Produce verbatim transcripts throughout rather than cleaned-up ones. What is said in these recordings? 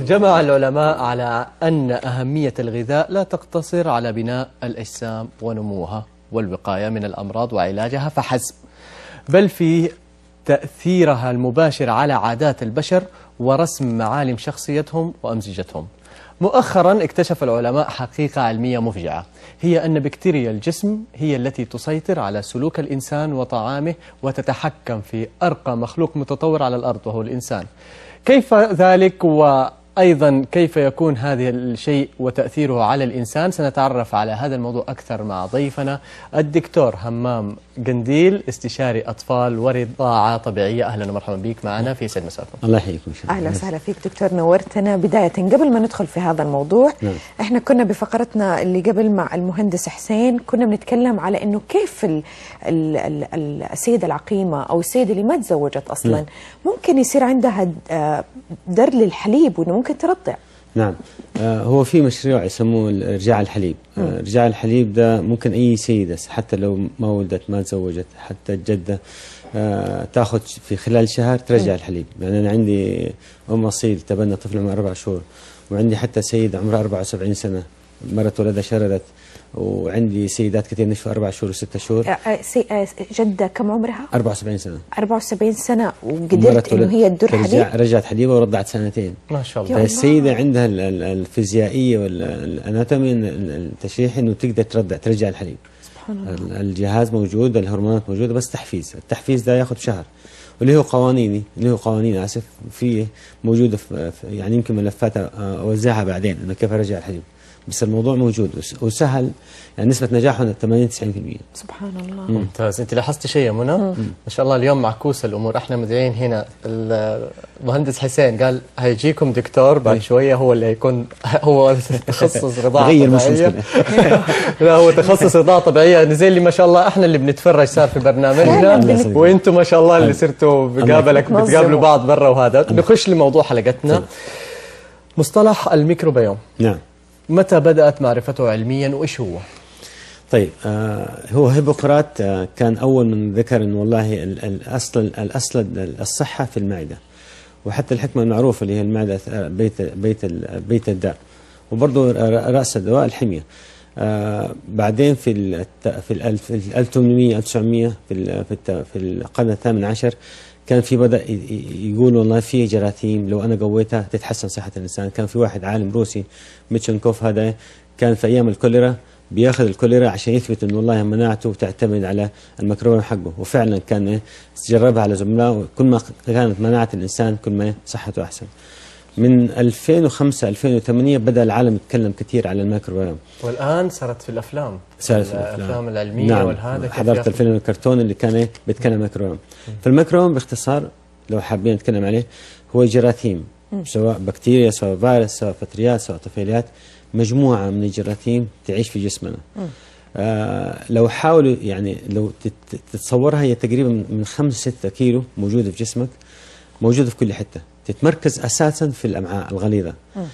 جمع العلماء على أن أهمية الغذاء لا تقتصر على بناء الأجسام ونموها والوقاية من الأمراض وعلاجها فحسب، بل في تأثيرها المباشر على عادات البشر ورسم معالم شخصيتهم وأمزجتهم. مؤخرا اكتشف العلماء حقيقة علمية مفجعة، هي أن بكتيريا الجسم هي التي تسيطر على سلوك الإنسان وطعامه وتتحكم في أرقى مخلوق متطور على الأرض وهو الإنسان. كيف ذلك؟ وأيضا كيف يكون هذا الشيء وتأثيره على الإنسان؟ سنتعرف على هذا الموضوع أكثر مع ضيفنا الدكتور همام قنديل، استشاري أطفال ورضاعة طبيعية. أهلا ومرحبا بك معنا في سيد مساكم. الله يحييكم. أهلا وسهلا فيك دكتور، نورتنا. بداية قبل ما ندخل في هذا الموضوع، نعم. احنا كنا بفقرتنا اللي قبل مع المهندس حسين كنا بنتكلم على انه كيف ال ال ال السيدة العقيمة او السيدة اللي ما تزوجت اصلا، نعم. ممكن يصير عندها در للحليب وانه ممكن ترضع. نعم، آه هو في مشروع يسموه رجاع الحليب. آه رجاع الحليب ده ممكن اي سيدة حتى لو ما ولدت ما تزوجت، حتى الجدة آه تاخذ في خلال شهر ترجع م. الحليب. يعني انا عندي ام اصيل تبنى طفل عمره اربع شهور، وعندي حتى سيدة عمرها أربعة وسبعين سنة مرت ولدها شردت، وعندي سيدات كثير نشفوا أربع شهور وستة شهور. جدة كم عمرها؟ أربعة وسبعين سنة. أربعة وسبعين سنة وقدرت إنه هي تدر حليب؟ رجعت حليبها ورضعت سنتين. ما شاء الله. فالسيدة عندها الفيزيائية والأناتومي التشريحي إنه تقدر ترضع ترجع الحليب. سبحان الله. الجهاز موجود، الهرمونات موجودة، بس تحفيز. التحفيز ده ياخذ شهر. واللي هو قوانيني اللي هو قوانين آسف في موجودة في يعني يمكن ملفاتها أوزعها بعدين إنه كيف أرجع الحليب. بس الموضوع موجود وسهل، يعني نسبة نجاحه ثمانين تسعين بالمئة. سبحان الله. ممتاز. انت لاحظت شيء يا منى؟ ما شاء الله اليوم معكوسة الامور. احنا مدعين هنا المهندس حسين قال هيجيكم دكتور بعد شوية هو اللي هيكون هو تخصص رضاعة طبيعية. لا هو تخصص رضاعة طبيعية، زي اللي ما شاء الله احنا اللي بنتفرج صار في برنامجنا، وانتم ما شاء الله اللي صرتوا بقابلك بتقابلوا بعض برا وهذا. نخش لموضوع حلقتنا. مصطلح الميكروبيوم. نعم. متى بدأت معرفته علميا وإيش هو؟ طيب آه هو هيبوقراط آه كان أول من ذكر إن والله الأصل الأصل الصحة في المعدة، وحتى الحكمة المعروفة اللي هي المعدة بيت بيت بيت الداء، وبرضه رأس الدواء الحمية. آه بعدين في ال في ال ألف وثمانمئة ألف وتسعمئة في في في القرن الثامن عشر كان في بدأ يقول والله في جراثيم لو أنا قويتها تتحسن صحة الإنسان. كان في واحد عالم روسي ميتشنكوف، هذا كان في أيام الكوليرا بياخذ الكوليرا عشان يثبت إنه والله مناعته تعتمد على الميكروبيوم حقه، وفعلا كان جربها على زملائه، كل ما كانت مناعة الإنسان كل ما صحته أحسن. من ألفين وخمسة ألفين وثمانية بدأ العالم يتكلم كثير على الميكروبيوم، والآن صارت في الأفلام، صارت في الأفلام, الأفلام العلمية. نعم. والهذا حضرت الفيلم الكرتون اللي كان بيتكلم عن الميكروبيوم. فالميكروبيوم باختصار لو حابين نتكلم عليه هو جراثيم، سواء بكتيريا سواء فيروس سواء فطريات سواء طفيليات، مجموعة من الجراثيم تعيش في جسمنا. آه لو حاولوا يعني لو تتصورها هي تقريبا من خمسة ستة كيلو موجودة في جسمك، موجودة في كل حتة، تتمركز أساسا في الأمعاء الغليظة.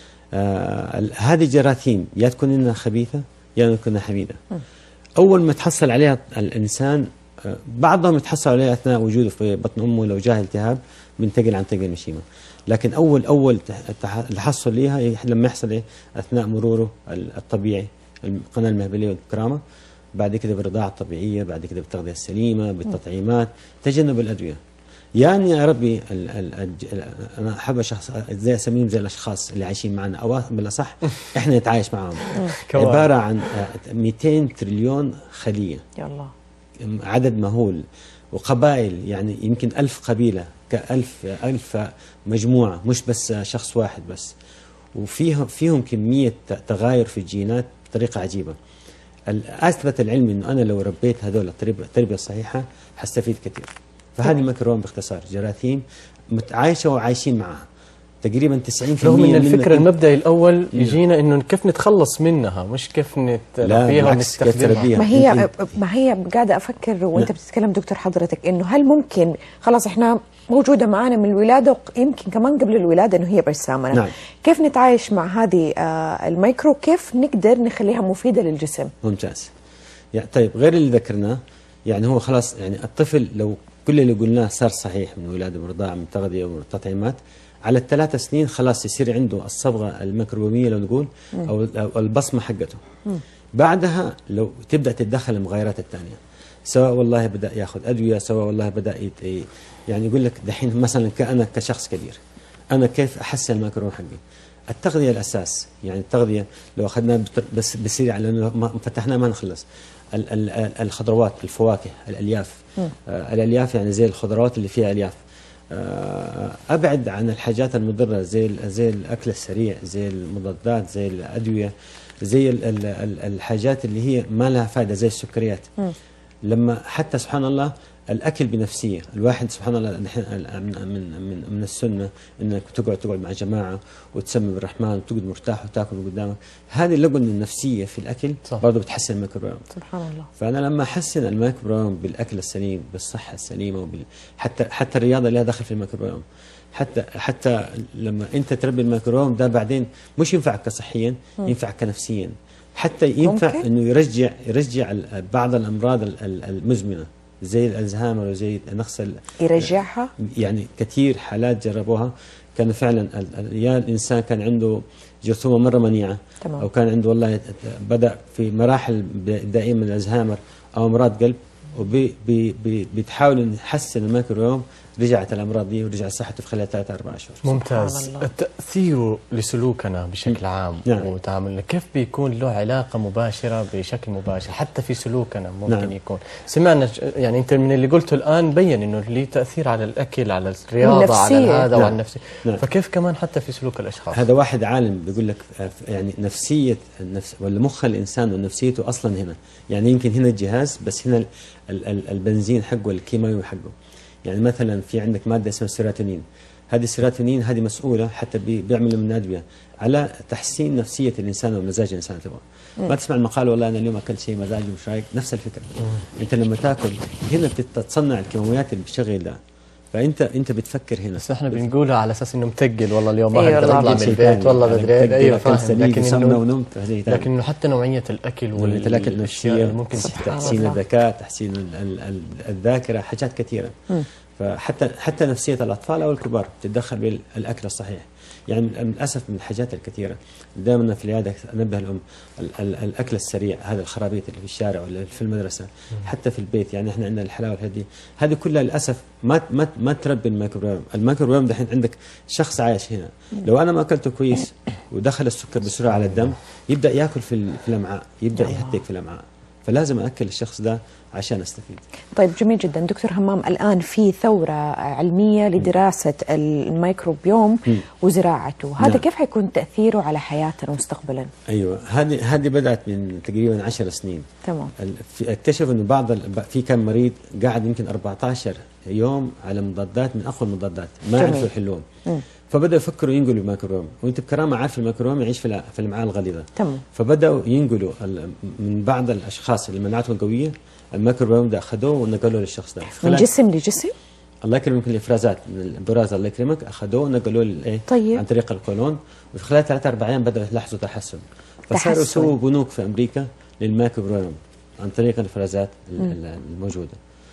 آه هذه الجراثيم يا تكون إنها خبيثة يا تكون إنها حميدة. أول ما تحصل عليها الإنسان، آه بعضهم يتحصل عليها أثناء وجوده في بطن أمه، لو جاه التهاب بينتقل عن طريق المشيمة، لكن أول أول التحصل لها لما يحصل إيه أثناء مروره الطبيعي القناة المهبلية والكرامة، بعد كده بالرضاعة الطبيعية، بعد كده بالتغذية السليمة، بالتطعيمات، تجنب الأدوية. يعني يا ربي ال ال ال أنا أحب شخص زي أسميهم زي الأشخاص اللي عايشين معنا، أو بالأصح إحنا نتعايش معهم. عبارة عن مئتين تريليون خلية، يلا عدد مهول، وقبائل يعني يمكن ألف قبيلة، كألف ألف مجموعة، مش بس شخص واحد بس، وفيهم فيهم كمية تغاير في الجينات بطريقة عجيبة. أثبت العلم إنه أنا لو ربيت هذول التربية الصحيحة حستفيد كثير. فهذه الميكروبيوم باختصار جراثيم متعايشة وعايشين معها تقريبا تسعين بالمئة. رغم ان الفكر المبدئي الاول يجينا انه كيف نتخلص منها، مش كيف نتربيها ونستخدمها. ما هي ما هي قاعده افكر وانت بتتكلم دكتور حضرتك انه هل ممكن خلاص احنا موجوده معنا من الولاده، ويمكن كمان قبل الولاده انه هي بجسامنا، نعم. كيف نتعايش مع هذه آه الميكرو، كيف نقدر نخليها مفيده للجسم؟ ممتاز. يعني طيب غير اللي ذكرناه، يعني هو خلاص يعني الطفل لو كل اللي قلناه صار صحيح من ولاده، من رضاعه، من تغذيه ومن تطعيمات، على الثلاث سنين خلاص يصير عنده الصبغه الميكروبيوميه لو نقول او أو البصمه حقته. بعدها لو تبدا تتدخل المغيرات الثانيه، سواء والله بدا ياخذ ادويه، سواء والله بدا يت... يعني يقول لك دحين مثلا انا كشخص كبير انا كيف احسن الميكروبيوم حقي؟ التغذيه الاساس، يعني التغذيه لو اخذناها بس بسريع لانه ما فتحناه ما نخلص. الخضروات، الفواكه، الالياف. آه الالياف يعني زي الخضروات اللي فيها الياف. آه ابعد عن الحاجات المضره زي زي الاكل السريع، زي المضادات، زي الادويه، زي ال ال ال الحاجات اللي هي ما لها فائده زي السكريات. م. لما حتى سبحان الله الاكل بنفسيه، الواحد سبحان الله نحن من من من السنه انك تقعد تقعد مع جماعه وتسمي بالرحمن وتقعد مرتاح وتاكل من قدامك، هذه اللقمه النفسيه في الاكل برضه بتحسن الميكروبيوم. سبحان الله. فانا لما احسن الميكروبيوم بالاكل السليم، بالصحه السليمه، وبال حتى حتى الرياضه لها دخل في الميكروبيوم. حتى حتى لما انت تربي الميكروبيوم ده بعدين مش ينفعك كصحيا، ينفعك كنفسيا. حتى ينفع ممكن. انه يرجع يرجع بعض الامراض المزمنه زي الالزهايمر وزي نقص يرجعها. يعني كثير حالات جربوها كان فعلا يا الانسان كان عنده جرثومه مره منيعه، تمام. او كان عنده والله بدا في مراحل بدائيه من الالزهايمر او امراض قلب، وبتحاول نحسن الميكروبيوم، رجعت الامراض دي ورجع صحته في خلال ثلاثة أربعة اشهر. ممتاز. التاثير لسلوكنا بشكل عام نعم. وتعاملنا كيف بيكون له علاقه مباشره بشكل مباشر حتى في سلوكنا ممكن نعم. يكون سمعنا يعني انت من اللي قلته الان بين انه له تاثير على الاكل، على الرياضه، على هذا نعم. وعلى النفسيه نعم. فكيف كمان حتى في سلوك الاشخاص؟ هذا واحد عالم بيقول لك يعني نفسيه النفس ولا مخ الانسان ونفسيته اصلا هنا، يعني يمكن هنا الجهاز بس هنا البنزين حقه الكيماوي حقه. يعني مثلا في عندك ماده اسمها السيروتونين، هذه السيروتونين هذه مسؤوله حتى بيعملوا من ادويه على تحسين نفسيه الانسان ومزاج الانسان تبعه. ما تسمع المقال والله انا اليوم اكلت شيء مزاجي مش رايق، نفس الفكره. مم. انت لما تاكل هنا بتتصنع الكيماويات اللي بتشغل ده، فانت انت بتفكر هنا. بس احنا بنقولها على اساس انه متقل والله اليوم ما اقدر اطلع من البيت والله بدري. ايوه فاهم، لكن انه لكن انه حتى نوعيه الاكل والاكل النفسيه ممكن تحسين الذكاء، تحسين الذاكره، حاجات كثيره. فحتى حتى نفسيه الاطفال او الكبار تتدخل بالاكل الصحيح. يعني للاسف من الحاجات الكثيره دائما في العياده انبه الام ال ال الاكل السريع، هذا الخرابيط اللي في الشارع ولا في المدرسه حتى في البيت. يعني احنا عندنا الحلاوه هذه هذه كلها للاسف ما ما ما تربي الميكروبيوم. الميكروبيوم دحين عندك شخص عايش هنا، لو انا ما اكلته كويس ودخل السكر بسرعه على الدم يبدا ياكل في الامعاء، يبدا يهتك في الامعاء، فلازم اكل الشخص ده عشان استفيد. طيب جميل جدا دكتور همام، الان في ثوره علميه لدراسه الميكروبيوم م. وزراعته، هذا نعم. كيف حيكون تاثيره على حياتنا مستقبلا؟ ايوه هذه هذه بدات من تقريبا عشر سنين. تمام. اكتشفوا انه بعض في كم مريض قاعد يمكن أربعة عشر يوم على مضادات من اقوى المضادات ما عرفوا يحلوهم، فبداوا يفكروا ينقلوا الميكروبيوم، وانت بكرامه عارف الميكروبيوم يعيش في في الامعاء الغليظه. تمام. فبداوا ينقلوا من بعض الاشخاص اللي مناعتهم قويه الميكروبيوم ده اخذوه ونقلوه للشخص ده من جسم لجسم. الله يكرمك الافرازات من البراز الله يكرمك اخذوه ونقلوه للايه؟ طيب. عن طريق القولون، وفي خلال ثلاثة أربع ايام بداوا يلاحظوا تحسن. فصاروا يسووا بنوك في امريكا للميكروبيوم عن طريق الافرازات الموجوده.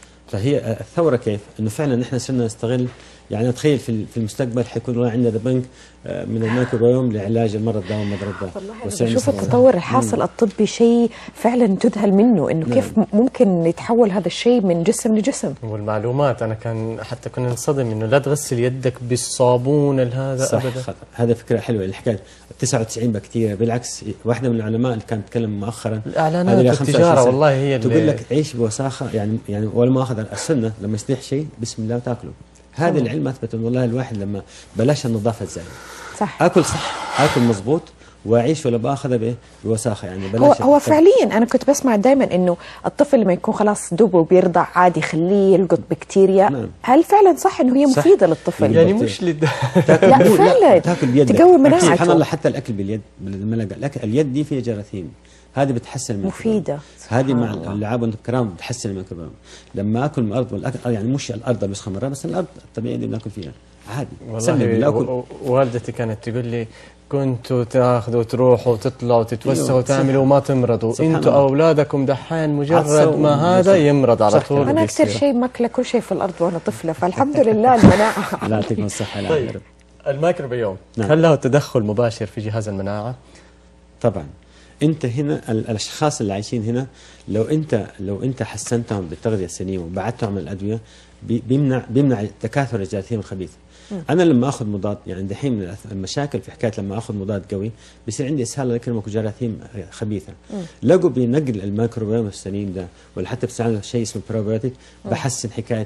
فهي الثوره كيف؟ انه فعلا نحن صرنا نستغل، يعني اتخيل في في المستقبل حيكون عندنا بنك من الميكروبيوم لعلاج المرض ده والمرض ده. والله بشوف التطور الحاصل الطبي شيء فعلا تذهل منه، انه كيف نعم. ممكن يتحول هذا الشيء من جسم لجسم. والمعلومات انا كان حتى كنا نصدم انه لا تغسل يدك بالصابون هذا ابدا. خطأ. هذا فكره حلوه الحكايه تسعة وتسعين بكتيريا، بالعكس واحده من العلماء اللي كانت تتكلم مؤخرا الاعلانات والتجاره والله هي اللي تقول لك عيش بوساخه، يعني يعني ولا ما اخذ السنه لما يستريح شيء بسم الله تاكله. هذا العلم اثبت انه والله الواحد لما بلاش النظافه الزايده صح اكل صح اكل مظبوط واعيش ولا باخذها بايه بوساخه، يعني بلاش. هو, هو فعليا انا كنت بسمع دائما انه الطفل لما يكون خلاص دوبه بيرضع عادي خليه يلقط بكتيريا. نعم. هل فعلا صح انه هي مفيده للطفل؟ يعني مش لد... لا فعلا تاكل بيدك تقوي مناعته. سبحان الله حتى الاكل باليد بالملقه، الاكل اليد دي فيها جراثيم، هذه بتحسن الميكروبيوم، مفيده. هذه مع اللعاب والكرام بتحسن الميكروبيوم. لما اكل من الارض والاكل يعني مش الارض الوسخه مره، بس الارض الطبيعيه اللي بناكل فيها عادي. والله والدتي كانت تقول لي كنتوا تاخذوا تروحوا وتطلعوا وتتوسعوا وتعملوا وما تمرضوا، انتوا اولادكم دحين مجرد ما هذا يمرض على طول. انا اكثر شيء ماكله كل شيء في الارض وانا طفله، فالحمد لله المناعه. لا يعطيكم الصحه. لا طيب الميكروبيوم نعم. هل له تدخل مباشر في جهاز المناعة؟ طبعا. انت هنا الاشخاص اللي عايشين هنا، لو انت لو انت حسنتهم بالتغذيه السليمه وبعدتهم عن الادويه بيمنع بيمنع تكاثر الجراثيم الخبيثه. انا لما اخذ مضاد، يعني دحين من المشاكل في حكايه لما اخذ مضاد قوي بيصير عندي اسهال الله يكرمك وجراثيم خبيثه. لقوا بنقل الميكروبيوم السليم ده ولا حتى بيستعملوا شيء اسمه بروبيوتيك بحسن حكايه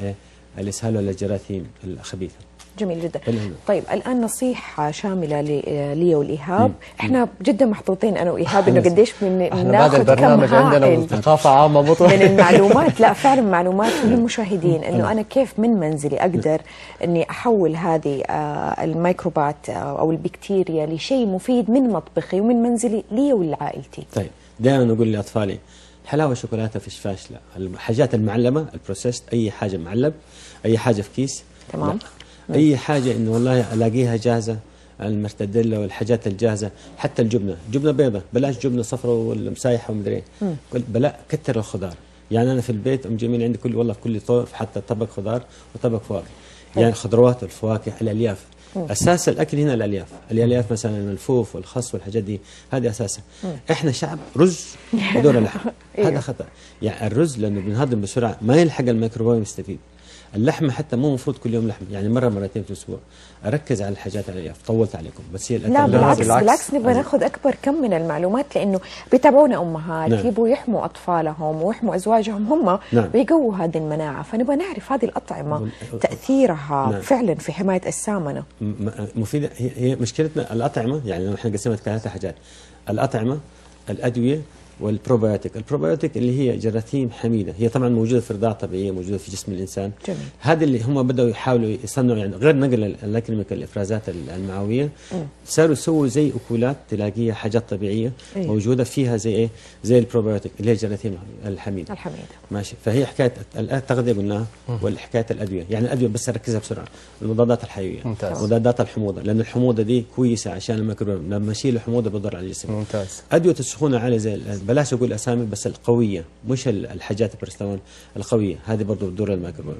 الاسهال ولا الجراثيم الخبيثه. جميل جدا. طيب الان نصيحه شامله لي والايهاب، احنا جدا محظوظين انا وايهاب انه قديش بناخذ البرنامج عندنا ثقافه عامه من المعلومات. لا فعلا معلومات للمشاهدين انه انا كيف من منزلي اقدر اني احول هذه الميكروبات او البكتيريا لشيء مفيد من مطبخي ومن منزلي لي ولعائلتي. طيب دائما نقول لاطفالي حلاوه شوكولاته فيش فاشله، الحاجات المعلبه البروسيس، اي حاجه معلب، اي حاجه في كيس تمام. اي حاجه انه والله الاقيها جاهزه، المرتديلا والحاجات الجاهزه، حتى الجبنه، جبنه بيضه بلاش جبنه صفراء والمسايحه ومدري ايه، بلا كتر الخضار. يعني انا في البيت ام جميل عندي كل والله كل طرف حتى طبق خضار وطبق فواكه، يعني الخضروات والفواكه الالياف. اساس الاكل هنا الالياف، الالياف مثلا الملفوف والخس والحاجات دي هذه اساسها. احنا شعب رز ودور لحم، هذا خطا. يعني الرز لانه بينهضم بسرعه ما يلحق الميكروبيوم يستفيد. اللحمه حتى مو مفروض كل يوم لحم، يعني مره مرتين في الاسبوع. اركز على الحاجات الالياف. طولت عليكم بس هي لا بالعكس بالعكس, بالعكس نبغى ناخذ اكبر كم من المعلومات، لانه بيتابعونا امهات نعم. يبغوا يحموا اطفالهم ويحموا ازواجهم هم نعم. ويقووا هذه المناعه، فنبغى نعرف هذه الاطعمه تاثيرها نعم. فعلا في حمايه السامنه. مفيده. هي مشكلتنا الاطعمه، يعني احنا قسمت ثلاث حاجات: الاطعمه، الادويه، والبروبيوتيك. البروبيوتيك اللي هي جراثيم حميده، هي طبعا موجوده في الرضاعه طبيعيه، موجوده في جسم الانسان. جميل. هذا اللي هم بداوا يحاولوا يصنعوا، يعني غير نقل الاكليميك الافرازات المعويه، صاروا يسووا زي اكلات تلاقيها حاجات طبيعيه أيه. موجوده فيها زي ايه؟ زي البروبيوتيك اللي هي الجراثيم الحميده. الحميده. ماشي. فهي حكايه التغذيه قلناها، والحكايه الادويه، يعني الادويه بس اركزها بسرعه. المضادات الحيويه، ممتاز. مضادات الحموضه، لان الحموضه دي كويسه عشان الميكروبيوم، لما اشيل الحموضه بضر على الجسم. ممتاز. ادويه السخونه عاليه زي بلاش اقول اسامي بس القويه، مش الحاجات البرستمون القويه، هذه برضه بتضر الميكروبيوم.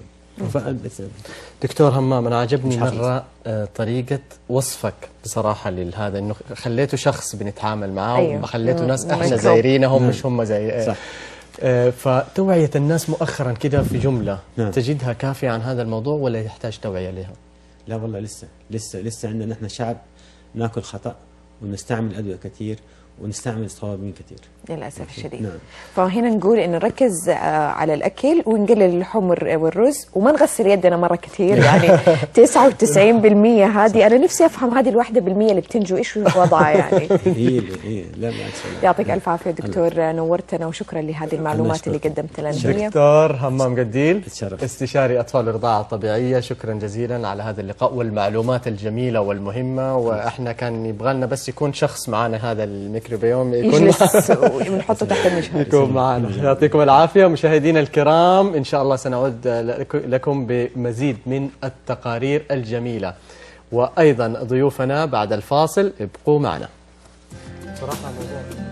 دكتور همام، انا عجبني مره طريقه وصفك بصراحه لهذا، انه خليته شخص بنتعامل معه أيوه. وخليته ناس احنا زايرينهم نعم. مش هم زي صح. آه فتوعيه الناس مؤخرا كده في جمله نعم. تجدها كافيه عن هذا الموضوع ولا يحتاج توعيه لها؟ لا والله لسه لسه لسه عندنا احنا شعب ناكل خطا ونستعمل ادويه كثير ونستعمل صوابين كثير للاسف الشديد. نعم. فهنا نقول انه نركز على الاكل ونقلل اللحوم والرز وما نغسل يدنا مره كثير، يعني تسعة وتسعين بالمئة هذه انا نفسي افهم هذه الواحدة بالمئة اللي بتنجو ايش وضعها يعني. هي هي لا بالعكس. يعطيك الف عافيه دكتور، نورتنا وشكرا لهذه المعلومات اللي قدمت لنا. دكتور همام قديل استشاري اطفال الرضاعه الطبيعيه، شكرا جزيلا على هذا اللقاء والمعلومات الجميله والمهمه. واحنا كان يبغى لنا بس يكون شخص معنا هذا الميكروبيوم يكون بنحطه تحت المشهد يكون معنا. يعطيكم العافيه مشاهدينا الكرام، ان شاء الله سنعود لكم بمزيد من التقارير الجميله، وايضا ضيوفنا بعد الفاصل ابقوا معنا. صراحه